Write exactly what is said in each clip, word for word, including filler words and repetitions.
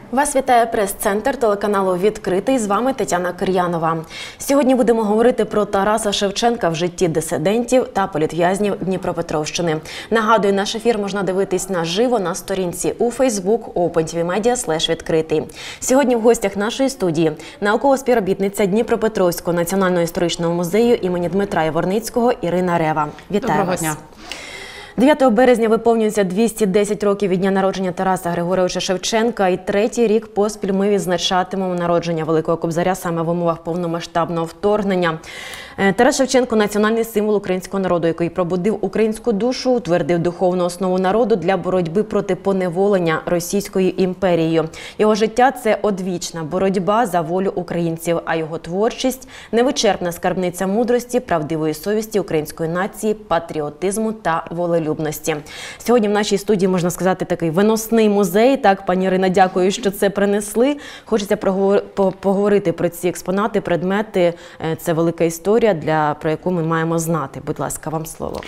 Вас вітає прес-центр телеканалу «Відкритий». З вами Тетяна Кир'янова. Сьогодні будемо говорити про Тараса Шевченка в житті дисидентів та політв'язнів Дніпропетровщини. Нагадую, наш ефір можна дивитись наживо на сторінці у Facebook OpenTVMedia слеш відкритий. Сьогодні в гостях нашої студії наукова співробітниця Дніпропетровського національного історичного музею імені Дмитра Яворницького Ірина Рева. Вітаю Доброго вас. дня. дев'ятого березня виповнюється двісті десять років від дня народження Тараса Григоровича Шевченка, і третій рік поспіль ми відзначатимемо народження Великого Кобзаря саме в умовах повномасштабного вторгнення. Тарас Шевченко – національний символ українського народу, який пробудив українську душу, утвердив духовну основу народу для боротьби проти поневолення Російською імперією. Його життя – це одвічна боротьба за волю українців, а його творчість – невичерпна скарбниця мудрості, правдивої совісті української нації, патріотизму та волелюбності. Сьогодні в нашій студії, можна сказати, такий виносний музей. Так, пані Ірина, дякую, що це принесли. Хочеться поговорити про ці експонати, предмети. Це велика історія, для, про яку ми маємо знати. Будь ласка, вам слово.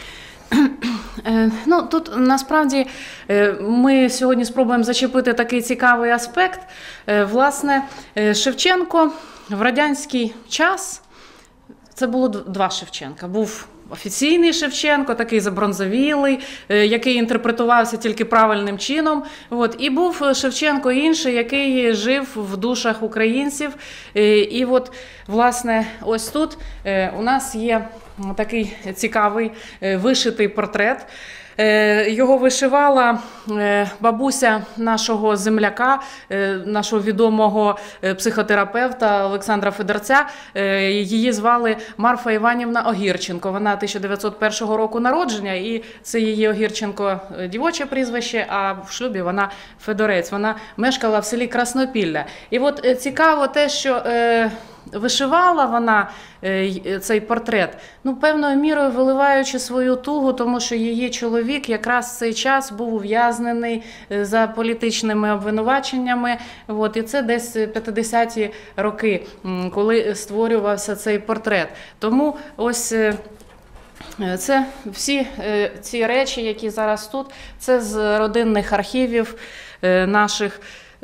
Ну, тут насправді ми сьогодні спробуємо зачепити такий цікавий аспект. Власне, Шевченко в радянський час, це було два Шевченка. Був офіційний Шевченко, такий забронзовілий, який інтерпретувався тільки правильним чином. От. І був Шевченко інший, який жив в душах українців. І от, власне, ось тут у нас є такий цікавий вишитий портрет. Його вишивала бабуся нашого земляка, нашого відомого психотерапевта Олександра Федорця. Її звали Марфа Іванівна Огірченко. Вона тисяча дев'ятсот першого року народження, і це її Огірченко дівоче прізвище, а в шлюбі вона Федорець. Вона мешкала в селі Краснопілля. І от цікаво те, що вишивала вона цей портрет, ну, певною мірою виливаючи свою тугу, тому що її чоловік якраз в цей час був ув'язнений за політичними обвинуваченнями. От, і це десь п'ятдесяті роки, коли створювався цей портрет. Тому ось це всі ці речі, які зараз тут, це з родинних архівів наших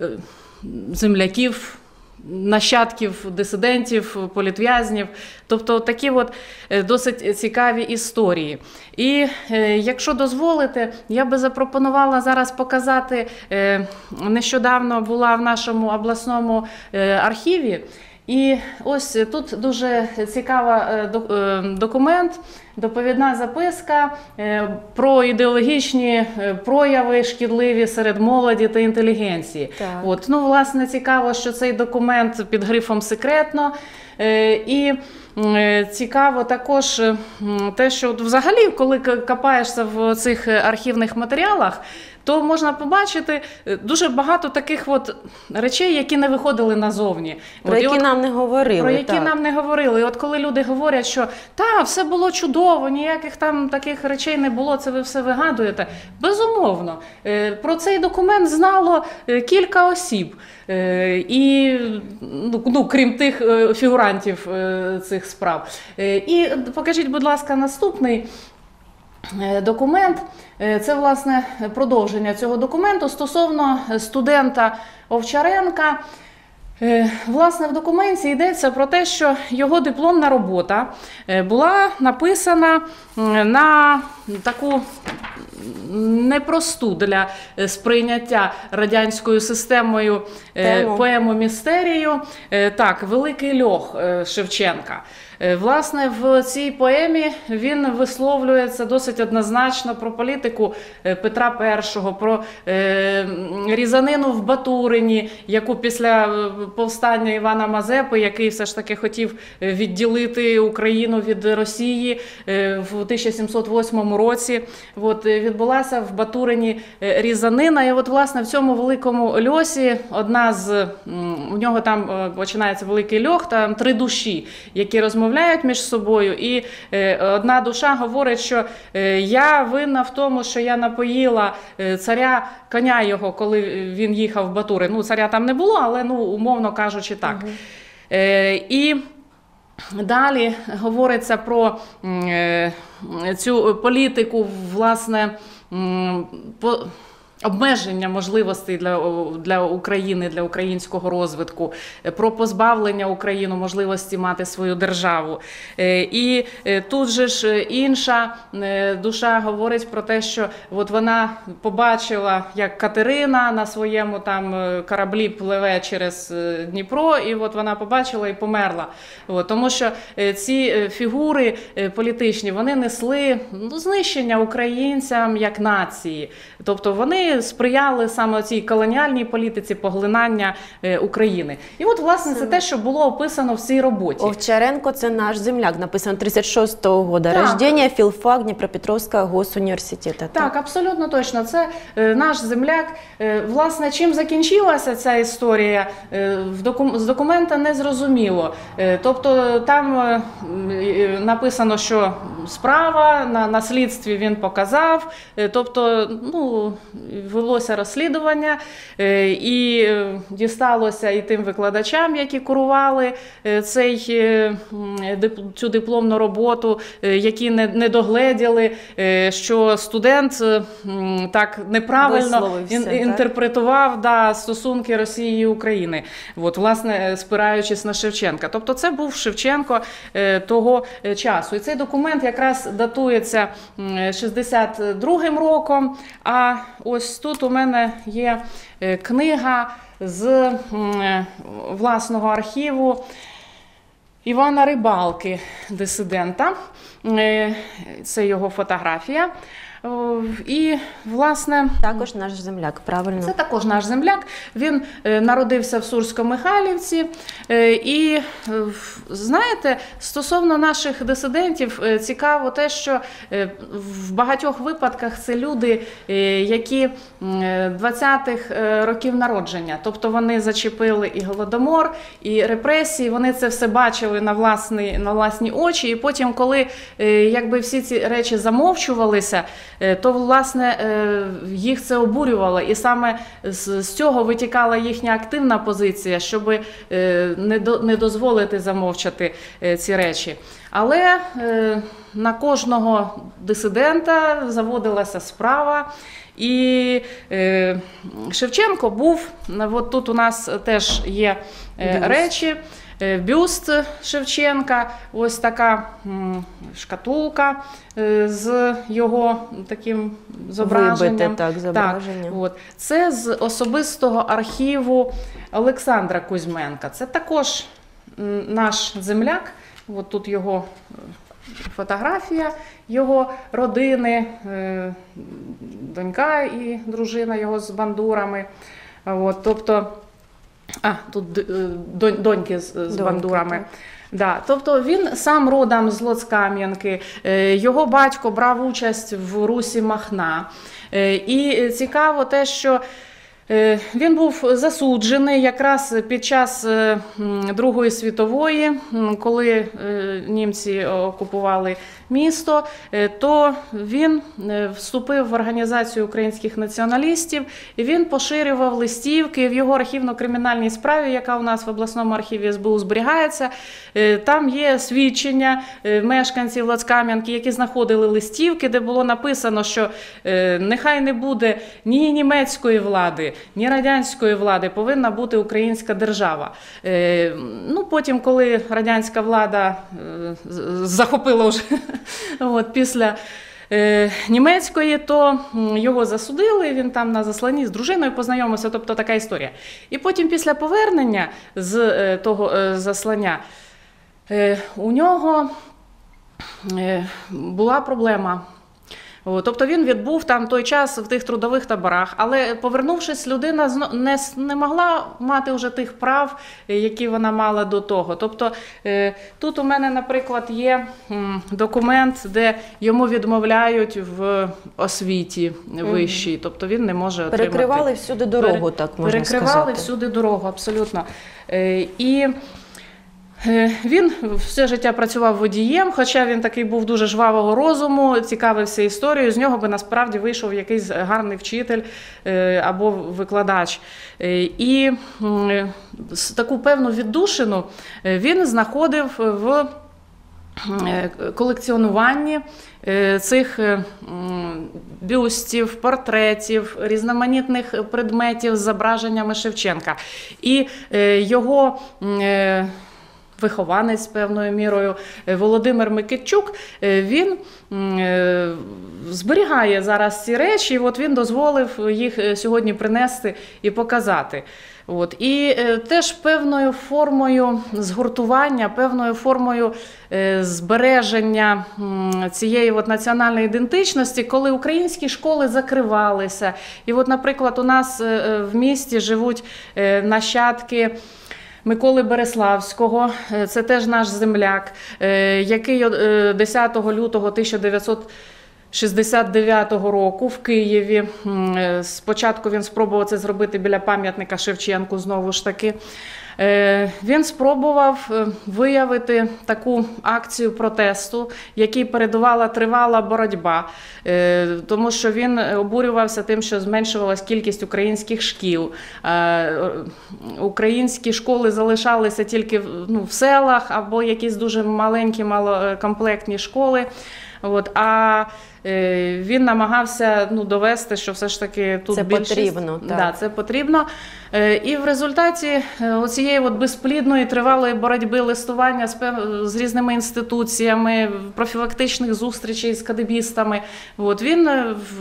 земляків, нащадків дисидентів, політв'язнів. Тобто такі от досить цікаві історії. І якщо дозволите, я би запропонувала зараз показати, нещодавно була в нашому обласному архіві, і ось тут дуже цікавий документ, доповідна записка про ідеологічні прояви шкідливі серед молоді та інтелігенції. От, ну, власне, цікаво, що цей документ під грифом «секретно». І цікаво також те, що взагалі, коли копаєшся в цих архівних матеріалах, то можна побачити дуже багато таких от речей, які не виходили назовні. Про от, які от, нам не говорили. Про які так. нам не говорили. І от коли люди говорять, що та, все було чудово, ніяких там таких речей не було, це ви все вигадуєте. Безумовно. Про цей документ знало кілька осіб. І, ну, крім тих фігурантів цих справ. І покажіть, будь ласка, наступний документ. Це, власне, продовження цього документу стосовно студента Овчаренка. Власне, в документі йдеться про те, що його дипломна робота була написана на таку непросту для сприйняття радянською системою Тему. поему-містерію. Так, «Великий льох» Шевченка. Власне, в цій поемі він висловлюється досить однозначно про політику Петра І, про різанину в Батурині, яку після повстання Івана Мазепи, який все ж таки хотів відділити Україну від Росії в тисяча сімсот восьмому році, от, відбулася в Батурині різанина. І от, власне, в цьому великому льосі одна з, у нього там починається великий льох, там три душі, які розмовляють між собою, і е, одна душа говорить, що е, я винна в тому, що я напоїла е, царя, коня його, коли він їхав в Батурин. Ну, царя там не було, але, ну, умовно кажучи, так. Угу. Е, і далі говориться про е, цю політику, власне, по, обмеження можливостей для, для України, для українського розвитку, про позбавлення України можливості мати свою державу. І тут же ж інша душа говорить про те, що от вона побачила, як Катерина на своєму там кораблі пливе через Дніпро, і от вона побачила і померла. От, тому що ці фігури політичні, вони несли ну, знищення українцям як нації. Тобто вони сприяли саме цій колоніальній політиці поглинання України. І от, власне, це те, що було описано в цій роботі. Овчаренко – це наш земляк, написано тридцять шостого года рождения, філфак Дніпропетровського госуніверситету. Так, абсолютно точно. Це е, наш земляк. Е, власне, чим закінчилася ця історія, е, в доку... з документа не зрозуміло. Е, тобто там е, написано, що справа, на, на слідстві він показав, е, тобто, ну, велося розслідування, е, і е, дісталося і тим викладачам, які курували е, цей, е, дип... цю дипломну роботу, е, які не, не догледіли, е, що студент е, так неправильно ін, так? інтерпретував да, стосунки Росії і України, от, власне, спираючись на Шевченка. Тобто це був Шевченко е, того часу. І цей документ якраз датується шістдесят другим роком, а ось тут у мене є е, книга з е, власного архіву Івана Рибалки, дисидента. Е, це його фотографія. І, власне, також наш земляк, правильно. Це також наш земляк. Він е, народився в Сурсько-Михайлівці. Е, і, е, знаєте, стосовно наших дисидентів, е, цікаво те, що е, в багатьох випадках це люди, е, які е, двадцятих років народження. Тобто вони зачепили і Голодомор, і репресії, вони це все бачили на власні, на власні очі. І потім, коли е, якби всі ці речі замовчувалися, то, власне, їх це обурювало. І саме з цього витікала їхня активна позиція, щоб не дозволити замовчати ці речі. Але на кожного дисидента заводилася справа. І Шевченко був, от тут у нас теж є речі, бюст Шевченка, ось така шкатулка з його таким зображенням. Вибите, так, зображення. Так, от. Це з особистого архіву Олександра Кузьменка. Це також наш земляк. От тут його фотографія його родини, донька і дружина його з бандурами. От, тобто, а, тут доньки з, з бандурами. Да, тобто він сам родом з Лоцкам'янки, його батько брав участь в русі Махна. І цікаво те, що він був засуджений якраз під час Другої світової, коли німці окупували місто, то він вступив в організацію українських націоналістів, і він поширював листівки в його архівно-кримінальній справі, яка у нас в обласному архіві ес бе у зберігається. Там є свідчення мешканців Лоцкам'янки, які знаходили листівки, де було написано, що нехай не буде ні німецької влади, ні радянської влади, повинна бути українська держава. Ну, потім, коли радянська влада захопила вже от, після е, німецької, то його засудили, він там на засланні з дружиною познайомився, тобто така історія. І потім після повернення з е, того е, заслання е, у нього е, була проблема. Тобто він відбув там той час в тих трудових таборах, але повернувшись, людина не, не могла мати вже тих прав, які вона мала до того. Тобто тут у мене, наприклад, є документ, де йому відмовляють в освіті вищій, тобто він не може отримати. Перекривали всюди дорогу, так можна Перекривали сказати. Перекривали всюди дорогу, абсолютно. І він все життя працював водієм, хоча він такий був дуже жвавого розуму, цікавився історією, з нього би насправді вийшов якийсь гарний вчитель або викладач. І таку певну віддушину він знаходив в колекціонуванні цих бюстів, портретів, різноманітних предметів з зображеннями Шевченка. І його вихованець певною мірою Володимир Микитчук, він зберігає зараз ці речі, і от він дозволив їх сьогодні принести і показати. От. І е, теж певною формою згуртування, певною формою е, збереження м, цієї от національної ідентичності, коли українські школи закривалися. І от, наприклад, у нас е, в місті живуть е, нащадки Миколи Береславського, е, це теж наш земляк, е, який е, десятого лютого тисяча дев'ятсот шістдесят дев'ятого року в Києві. Спочатку він спробував це зробити біля пам'ятника Шевченку, знову ж таки. Він спробував виявити таку акцію протесту, якій передувала тривала боротьба, тому що він обурювався тим, що зменшувалась кількість українських шкіл. Українські школи залишалися тільки ну, в селах або якісь дуже маленькі, малокомплектні школи. От, а е, він намагався ну, довести, що все ж таки тут це більшість. Потрібно, так. Да, це потрібно. Е, і в результаті цієї безплідної тривалої боротьби, листування з, з різними інституціями, профілактичних зустрічей з кадебістами, от, він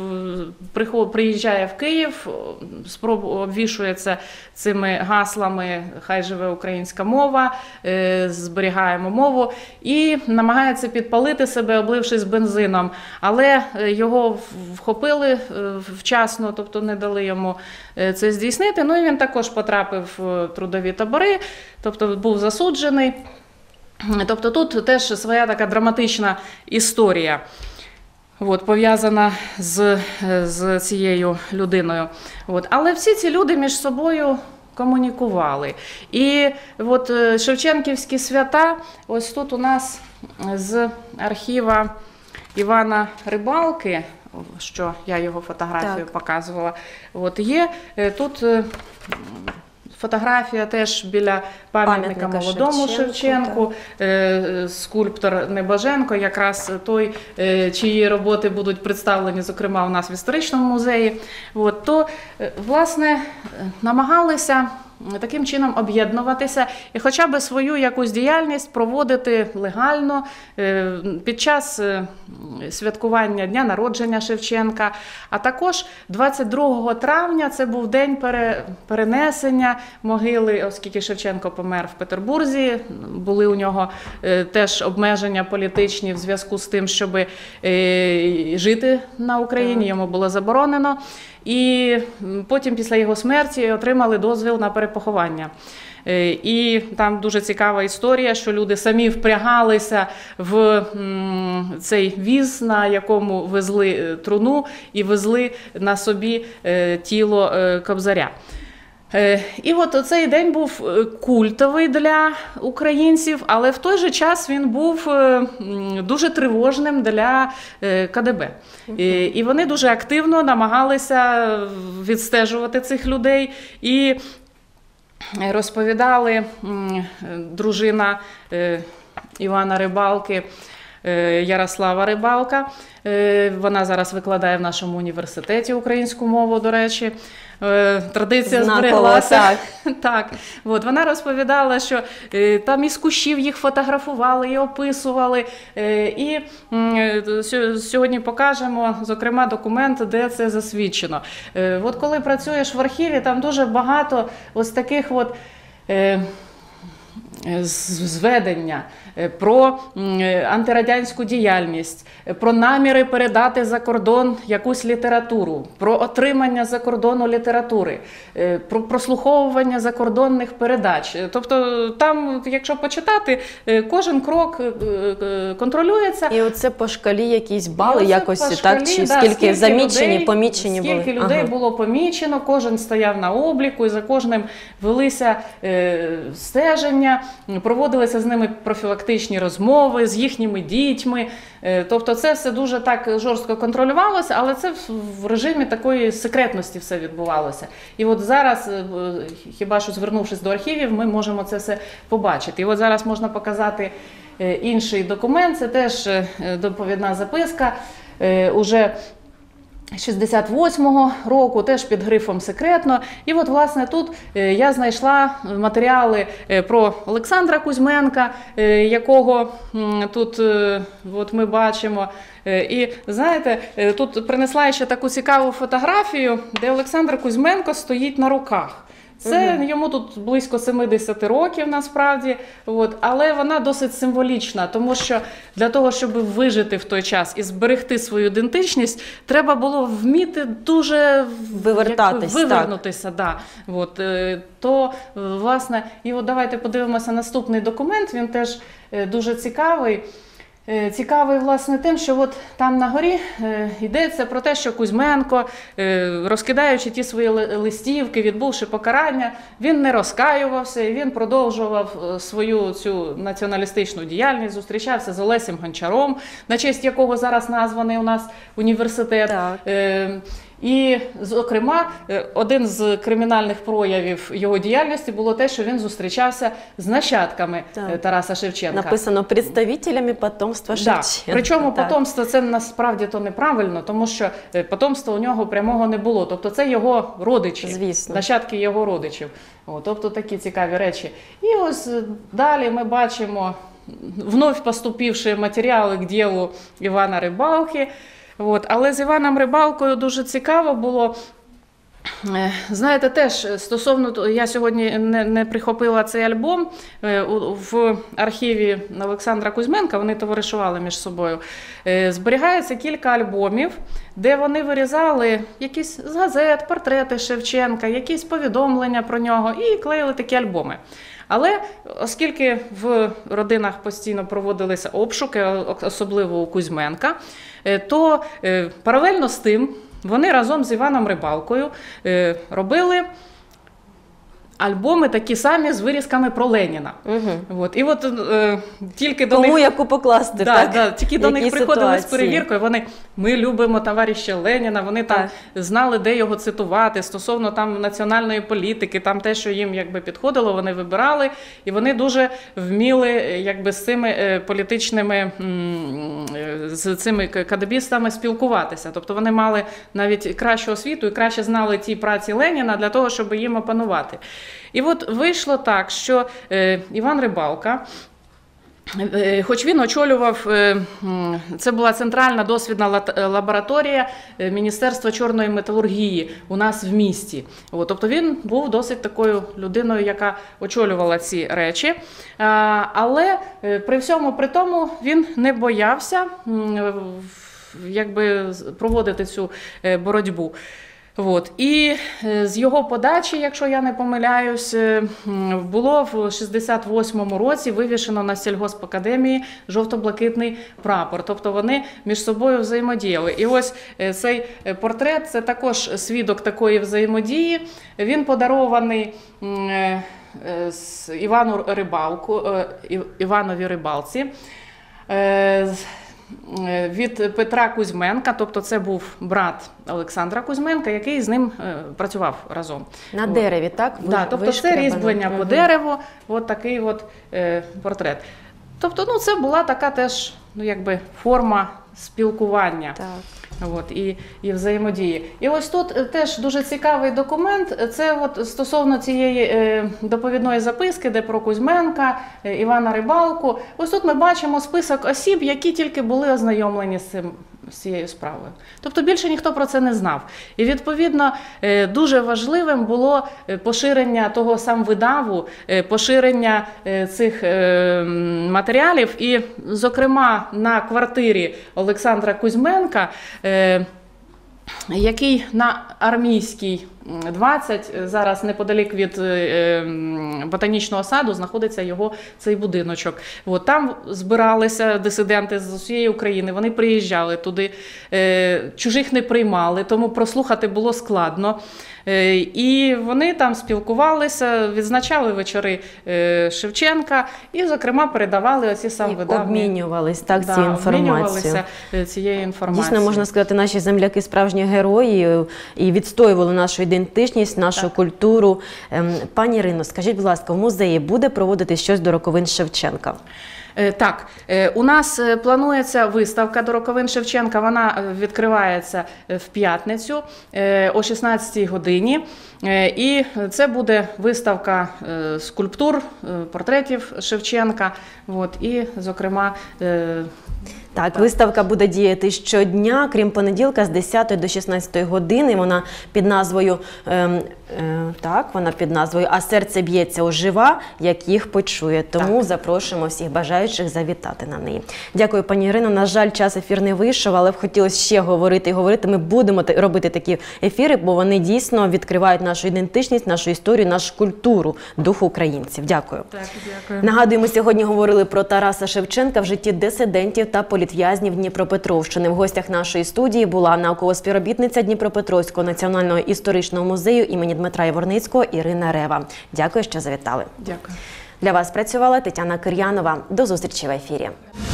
в, приїжджає в Київ, спроб, обвішується цими гаслами «Хай живе українська мова», е, «Зберігаємо мову» і намагається підпалити себе, облившись бензином. Але його вхопили вчасно, тобто не дали йому це здійснити. Ну і він також потрапив в трудові табори, тобто був засуджений. Тобто тут теж своя така драматична історія, от, пов'язана з, з цією людиною. От. Але всі ці люди між собою комунікували. І от шевченківські свята, ось тут у нас з архіва Івана Рибалки, що я його фотографію так. показувала, от є тут фотографія теж біля пам'ятника, пам'ятника молодому Шевченку, Шевченку, скульптор Небоженко, якраз той, чиї роботи будуть представлені, зокрема, у нас в історичному музеї. От, то, власне, намагалися таким чином об'єднуватися і хоча б свою якусь діяльність проводити легально під час святкування дня народження Шевченка. А також двадцять другого травня це був день перенесення могили, оскільки Шевченко помер в Петербурзі, були у нього теж обмеження політичні в зв'язку з тим, щоб жити на Україні, йому було заборонено. І потім після його смерті отримали дозвіл на перепоховання. І там дуже цікава історія, що люди самі впрягалися в цей віз, на якому везли труну і везли на собі тіло Кобзаря. І от цей день був культовий для українців, але в той же час він був дуже тривожним для КДБ. І вони дуже активно намагалися відстежувати цих людей і розповідали дружина Івана Рибалки, Ярослава Рибалка. Вона зараз викладає в нашому університеті українську мову, до речі. Традиція збереглася. Так. Так. От, вона розповідала, що е, там із кущів їх фотографували і описували. Е, і е, сьогодні покажемо, зокрема, документ, де це засвідчено. Е, от коли працюєш в архіві, там дуже багато ось таких от е, зведення про антирадянську діяльність, про наміри передати за кордон якусь літературу, про отримання за кордону літератури, про прослуховування закордонних передач. Тобто там, якщо почитати, кожен крок контролюється. І оце по шкалі якісь бали якось, шкалі, так? Чи да, скільки, скільки замічені, людей, помічені скільки були? Скільки людей ага. було помічено, кожен стояв на обліку, і за кожним велися е, стеження, проводилися з ними профілактичні розмови, з їхніми дітьми. Е, тобто це все дуже так жорстко контролювалося, але це в режимі такої секретності все відбувалося. І от зараз, е, хіба що звернувшись до архівів, ми можемо це все побачити. І от зараз можна показати е, інший документ, це теж е, доповідна записка, е, уже шістдесят восьмого року, теж під грифом «Секретно». І от, власне, тут е, я знайшла матеріали е, про Олександра Кузьменка, е, якого м, тут е, от ми бачимо. Е, і, знаєте, е, тут принесла ще таку цікаву фотографію, де Олександр Кузьменко стоїть на руках. Це угу. Йому тут близько сімдесят років насправді, от, але вона досить символічна, тому що для того, щоб вижити в той час і зберегти свою ідентичність, треба було вміти дуже вивертатись, як, вивернутися. Да. От, то, власне, і от давайте подивимося наступний документ, він теж дуже цікавий. Цікавий, власне, тим, що от там на горі е, йдеться про те, що Кузьменко, е, розкидаючи ті свої листівки, відбувши покарання, він не розкаювався, і він продовжував свою цю націоналістичну діяльність, зустрічався з Олесем Гончаром, на честь якого зараз названий у нас університет. Е, І, зокрема, один з кримінальних проявів його діяльності було те, що він зустрічався з нащадками так. Тараса Шевченка. Написано «представителями потомства Шевченка». Да. Причому так. потомство це насправді то неправильно, тому що потомства у нього прямого не було. Тобто це його родичі, звісно. Нащадки його родичів. О, тобто такі цікаві речі. І ось далі ми бачимо вновь поступивші матеріали к ділу Івана Рибалки. От. Але з Іваном Рибалкою дуже цікаво було, знаєте, теж стосовно, я сьогодні не, не прихопила цей альбом, в архіві Олександра Кузьменка, вони товаришували між собою, зберігається кілька альбомів, де вони вирізали якісь з газет, портрети Шевченка, якісь повідомлення про нього і клеїли такі альбоми. Але оскільки в родинах постійно проводилися обшуки, особливо у Кузьменка, то паралельно з тим вони разом з Іваном Рибалкою робили альбоми такі самі з вирізками про Леніна. Угу. От. І от е, тільки до Кому них... яку покласти, да, так? Да, тільки до Які них приходили ситуації? З перевіркою, вони, ми любимо товариша Леніна, вони там так. знали, де його цитувати, стосовно там національної політики, там те, що їм якби підходило, вони вибирали, і вони дуже вміли якби з цими е, політичними, м, з цими кадебістами спілкуватися. Тобто вони мали навіть кращу освіту і краще знали ті праці Леніна для того, щоб їм опанувати. І от вийшло так, що е, Іван Рибалка, е, хоч він очолював, е, це була центральна дослідна лабораторія Міністерства чорної металургії у нас в місті. От, тобто він був досить такою людиною, яка очолювала ці речі. А, але е, при всьому при тому він не боявся е, якби, проводити цю е, боротьбу. От. І з його подачі, якщо я не помиляюсь, було в шістдесят восьмому році вивішено на сільгоспакадемії жовто-блакитний прапор. Тобто вони між собою взаємодіяли. І ось цей портрет – це також свідок такої взаємодії. Він подарований Івану Рибалку, Іванові Рибалці від Петра Кузьменка, тобто це був брат Олександра Кузьменка, який з ним е, працював разом. На от. Дереві, так? Ви, да, тобто це різьблення угу. по дереву, от такий от, е, портрет. Тобто ну, це була така теж ну, якби, форма спілкування. Так. От, і, і взаємодії. І ось тут теж дуже цікавий документ, це от стосовно цієї е, доповідної записки, де про Кузьменка, е, Івана Рибалку. Ось тут ми бачимо список осіб, які тільки були ознайомлені з цим, з цією справою. Тобто більше ніхто про це не знав. І відповідно е, дуже важливим було поширення того самвидаву, е, поширення е, цих е, матеріалів. І, зокрема, на квартирі Олександра Кузьменка, е, який на Армійській двадцять, зараз неподалік від е, ботанічного саду, знаходиться його цей будиночок. От, там збиралися дисиденти з усієї України, вони приїжджали туди, е, чужих не приймали, тому прослухати було складно. Е, і вони там спілкувалися, відзначали вечори е, Шевченка і, зокрема, передавали оці самвидавні. Обмінювались так, да, цією інформацією. цією інформацією. Дійсно, можна сказати, наші земляки справжні герої і відстоювали нашу ідентичність, нашу так. культуру. Пані Ірино, скажіть, будь ласка, в музеї буде проводити щось до роковин Шевченка? Е, Так, е, у нас е, планується виставка до роковин Шевченка. Вона е, відкривається е, в п'ятницю е, о шістнадцятій годині. Е, І це буде виставка е, скульптур, е, портретів Шевченка. От, і, зокрема, е, Так, виставка буде діяти щодня, крім понеділка, з десятої до шістнадцятої години. Вона під назвою ем, е, так, вона під назвою «А серце б'ється ожива, як їх почує». Тому Так. запрошуємо всіх бажаючих завітати на неї. Дякую, пані Ірино. На жаль, час ефір не вийшов, але б хотілося ще говорити і говорити. Ми будемо та- робити такі ефіри, бо вони дійсно відкривають нашу ідентичність, нашу історію, нашу культуру, дух українців. Дякую. так, дякую. Нагадуємо, сьогодні говорили про Тараса Шевченка в житті дисидентів та політв'язнів Дніпропетровщини. В гостях нашої студії була наукова співробітниця Дніпропетровського національного історичного музею імені Дмитра Яворницького Ірина Рева. Дякую, що завітали. Дякую. Для вас працювала Тетяна Кир'янова. До зустрічі в ефірі.